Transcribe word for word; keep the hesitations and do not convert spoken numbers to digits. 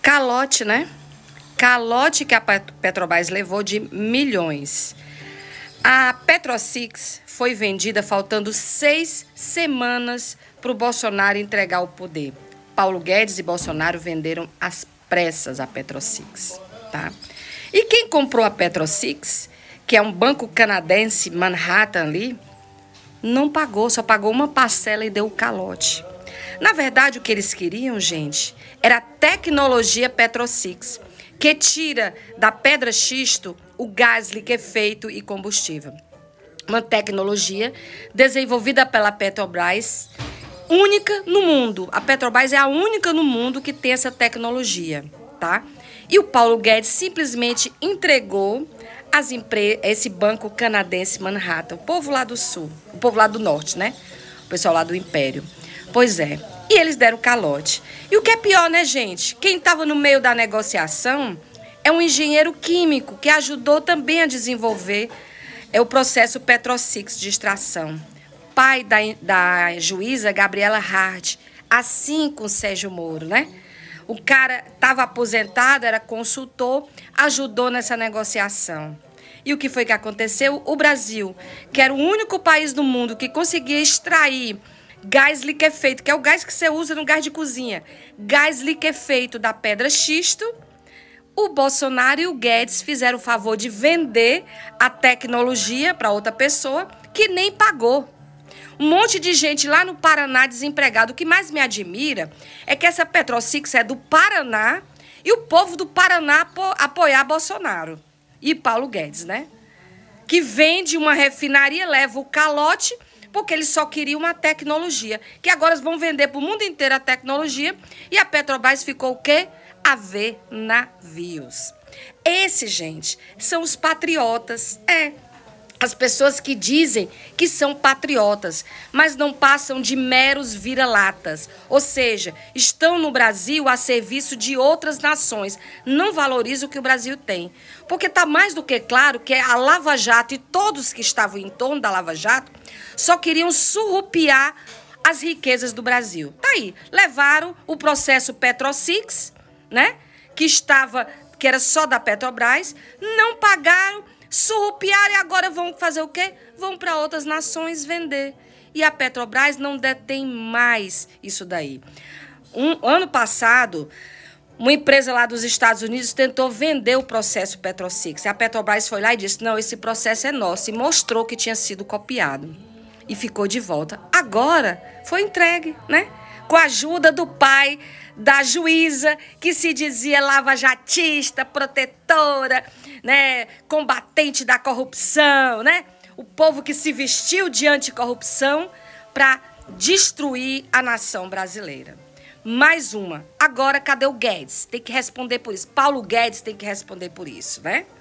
Calote, né? Calote que a Petrobras levou de milhões. A Petrosix foi vendida faltando seis semanas para o Bolsonaro entregar o poder. Paulo Guedes e Bolsonaro venderam às pressas a Petrosix, tá? E quem comprou a Petrosix, que é um banco canadense, Manhattan ali, não pagou, só pagou uma parcela e deu o calote. Na verdade, o que eles queriam, gente, era a tecnologia Petrosix, que tira da pedra xisto o gás liquefeito e combustível. Uma tecnologia desenvolvida pela Petrobras, única no mundo. A Petrobras é a única no mundo que tem essa tecnologia, tá? E o Paulo Guedes simplesmente entregou as empre... esse banco canadense Manhattan, o povo lá do sul, o povo lá do norte, né? O pessoal lá do Império. Pois é. E eles deram calote. E o que é pior, né, gente? Quem estava no meio da negociação é um engenheiro químico que ajudou também a desenvolver é, o processo Petrosix de extração. Pai da, da juíza Gabriela Hart, assim com Sérgio Moro, né? O cara estava aposentado, era consultor, ajudou nessa negociação. E o que foi que aconteceu? O Brasil, que era o único país do mundo que conseguia extrair gás liquefeito, que é o gás que você usa no gás de cozinha, gás liquefeito da pedra xisto, o Bolsonaro e o Guedes fizeram o favor de vender a tecnologia para outra pessoa que nem pagou. Um monte de gente lá no Paraná desempregado. O que mais me admira é que essa Petrosix é do Paraná e o povo do Paraná apo apoiar Bolsonaro e Paulo Guedes, né? Que vende uma refinaria, leva o calote, porque eles só queriam uma tecnologia. Que agora vão vender para o mundo inteiro a tecnologia e a Petrobras ficou o quê? A ver navios. Esses, gente, são os patriotas. É. As pessoas que dizem que são patriotas, mas não passam de meros vira-latas. Ou seja, estão no Brasil a serviço de outras nações. Não valorizam o que o Brasil tem. Porque está mais do que claro que a Lava Jato e todos que estavam em torno da Lava Jato só queriam surrupiar as riquezas do Brasil. Tá aí. Levaram o processo Petrosix, né? Que estava, que era só da Petrobras, não pagaram, surrupiaram e agora vão fazer o quê? Vão para outras nações vender. E a Petrobras não detém mais isso daí. Um ano passado, uma empresa lá dos Estados Unidos tentou vender o processo Petrosix. A Petrobras foi lá e disse, não, esse processo é nosso. E mostrou que tinha sido copiado. E ficou de volta. Agora foi entregue, né? Com a ajuda do pai da juíza, que se dizia lava-jatista, protetora, né, combatente da corrupção, né? O povo que se vestiu de anticorrupção para destruir a nação brasileira. Mais uma. Agora, cadê o Guedes? Tem que responder por isso. Paulo Guedes tem que responder por isso, né?